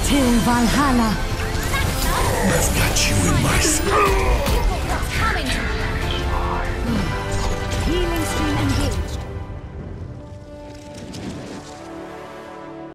Till Valhalla. I've got you in my sights.